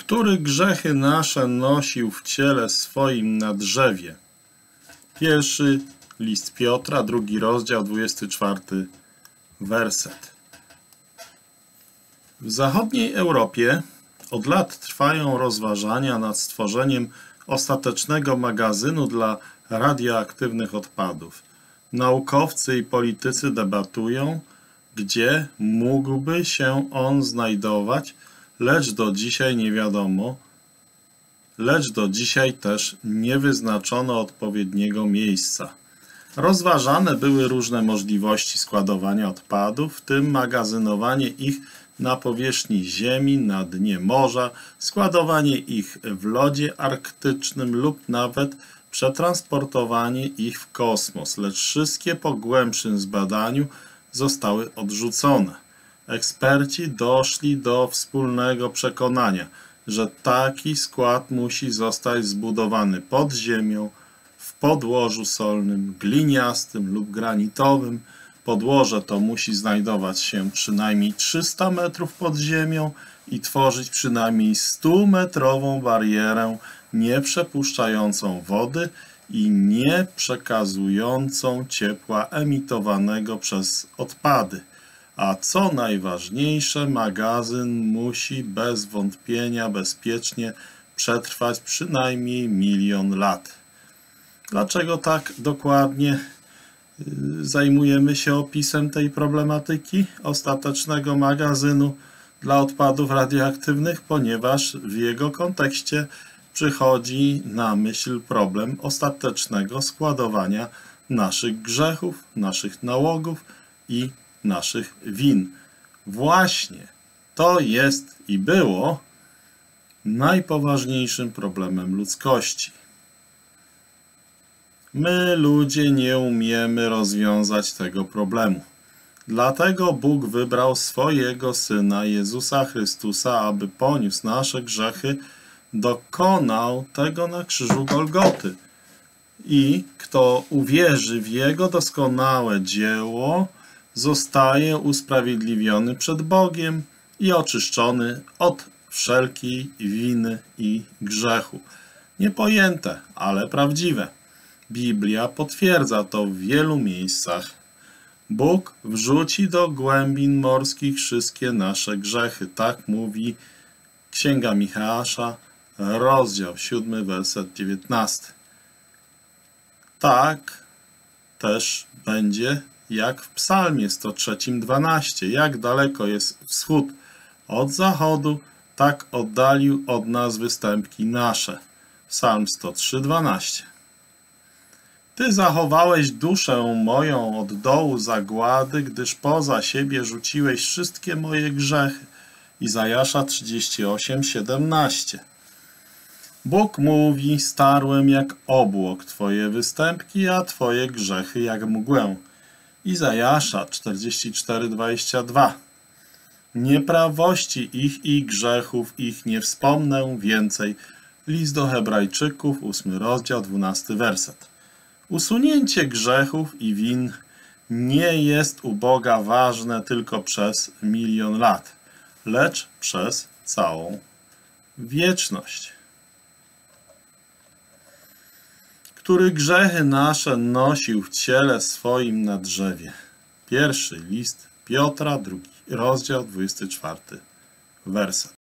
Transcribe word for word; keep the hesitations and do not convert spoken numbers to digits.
Który grzechy nasze nosił w ciele swoim na drzewie? Pierwszy list Piotra, drugi rozdział, dwudziesty czwarty werset. W zachodniej Europie od lat trwają rozważania nad stworzeniem ostatecznego magazynu dla radioaktywnych odpadów. Naukowcy i politycy debatują, gdzie mógłby się on znajdować, lecz do dzisiaj nie wiadomo, lecz do dzisiaj też nie wyznaczono odpowiedniego miejsca. Rozważane były różne możliwości składowania odpadów, w tym magazynowanie ich na powierzchni Ziemi, na dnie morza, składowanie ich w lodzie arktycznym lub nawet przetransportowanie ich w kosmos, lecz wszystkie po głębszym zbadaniu zostały odrzucone. Eksperci doszli do wspólnego przekonania, że taki skład musi zostać zbudowany pod ziemią, w podłożu solnym, gliniastym lub granitowym. Podłoże to musi znajdować się przynajmniej trzysta metrów pod ziemią i tworzyć przynajmniej stumetrową barierę nie przepuszczającą wody i nie przekazującą ciepła emitowanego przez odpady. A co najważniejsze, magazyn musi bez wątpienia bezpiecznie przetrwać przynajmniej milion lat. Dlaczego tak dokładnie zajmujemy się opisem tej problematyki ostatecznego magazynu dla odpadów radioaktywnych? Ponieważ w jego kontekście przychodzi na myśl problem ostatecznego składowania naszych grzechów, naszych nałogów i naszych win. Właśnie to jest i było najpoważniejszym problemem ludzkości. My, ludzie, nie umiemy rozwiązać tego problemu. Dlatego Bóg wybrał swojego Syna, Jezusa Chrystusa, aby poniósł nasze grzechy, dokonał tego na krzyżu Golgoty. I kto uwierzy w Jego doskonałe dzieło, zostaje usprawiedliwiony przed Bogiem i oczyszczony od wszelkiej winy i grzechu. Niepojęte, ale prawdziwe. Biblia potwierdza to w wielu miejscach. Bóg wrzuci do głębin morskich wszystkie nasze grzechy. Tak mówi Księga Micheasza, rozdział siódmy, werset dziewiętnasty. Tak też będzie jak w Psalmie sto trzy, dwanaście. Jak daleko jest wschód od zachodu, tak oddalił od nas występki nasze. Psalm sto trzy, dwanaście. Ty zachowałeś duszę moją od dołu zagłady, gdyż poza siebie rzuciłeś wszystkie moje grzechy. Izajasza trzydzieści osiem, siedemnaście. Bóg mówi, starłem jak obłok Twoje występki, a Twoje grzechy jak mgłę. Izajasza czterdzieści cztery, dwadzieścia dwa. Nieprawości ich i grzechów ich nie wspomnę więcej. List do Hebrajczyków, ósmy rozdział, dwunasty werset. Usunięcie grzechów i win nie jest u Boga ważne tylko przez milion lat, lecz przez całą wieczność. Który grzechy nasze nosił w ciele swoim na drzewie. Pierwszy list Piotra, drugi rozdział, dwudziesty czwarty werset.